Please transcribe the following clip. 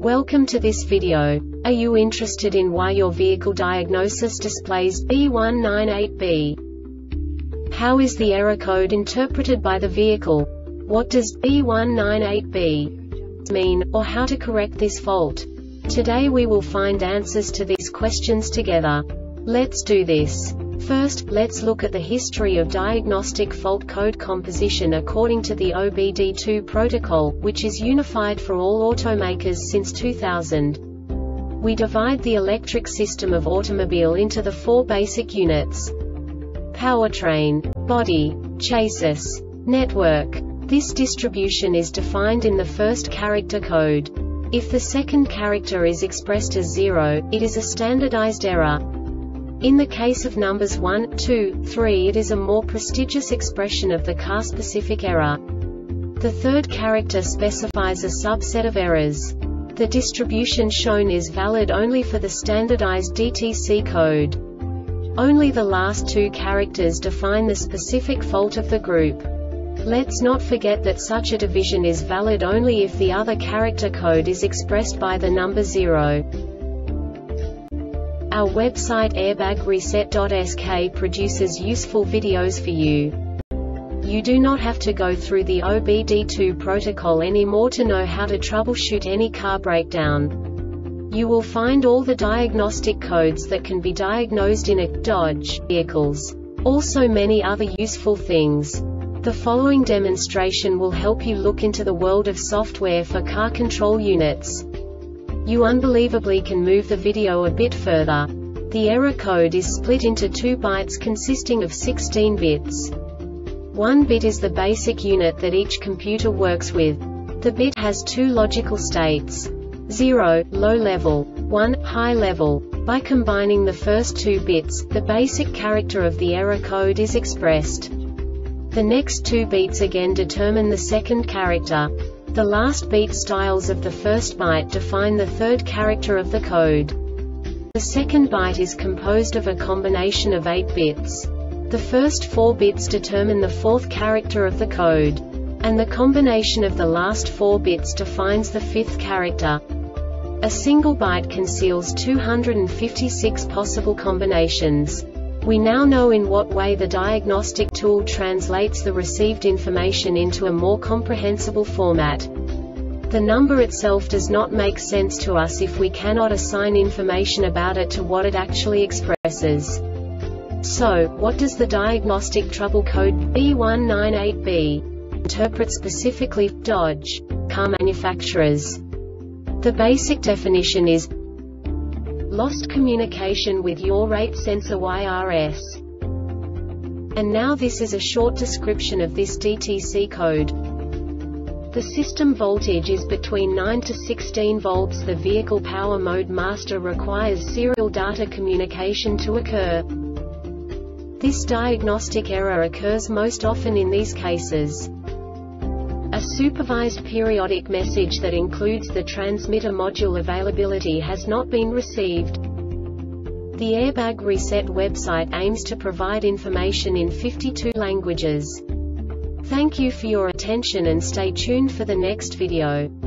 Welcome to this video. Are you interested in why your vehicle diagnosis displays B198B? How is the error code interpreted by the vehicle? What does B198B mean, or how to correct this fault? Today we will find answers to these questions together. Let's do this. First, let's look at the history of diagnostic fault code composition according to the OBD2 protocol, which is unified for all automakers since 2000. We divide the electric system of automobile into the four basic units: powertrain, body, chassis, network. This distribution is defined in the first character code. If the second character is expressed as 0, it is a standardized error. In the case of numbers 1, 2, 3, it is a more prestigious expression of the car-specific error. The third character specifies a subset of errors. The distribution shown is valid only for the standardized DTC code. Only the last two characters define the specific fault of the group. Let's not forget that such a division is valid only if the other character code is expressed by the number 0. Our website airbagreset.sk produces useful videos for you. You do not have to go through the OBD2 protocol anymore to know how to troubleshoot any car breakdown. You will find all the diagnostic codes that can be diagnosed in a Dodge vehicles. Also many other useful things. The following demonstration will help you look into the world of software for car control units. You unbelievably can move the video a bit further. The error code is split into 2 bytes consisting of 16 bits. 1 bit is the basic unit that each computer works with. The bit has 2 logical states: 0, low level, 1, high level. By combining the first 2 bits, the basic character of the error code is expressed. The next 2 beats again determine the second character. The last beat styles of the first byte define the third character of the code. The second byte is composed of a combination of 8 bits. The first 4 bits determine the fourth character of the code. And the combination of the last 4 bits defines the fifth character. A single byte conceals 256 possible combinations. We now know in what way the diagnostic tool translates the received information into a more comprehensible format. The number itself does not make sense to us if we cannot assign information about it to what it actually expresses. So, what does the diagnostic trouble code B198B interpret specifically for Dodge car manufacturers? The basic definition is lost communication with yaw rate sensor YRS. And now this is a short description of this DTC code. The system voltage is between 9 to 16 volts. The vehicle power mode master requires serial data communication to occur. This diagnostic error occurs most often in these cases: a supervised periodic message that includes the transmitter module availability has not been received. The Airbag Reset website aims to provide information in 52 languages. Thank you for your attention and stay tuned for the next video.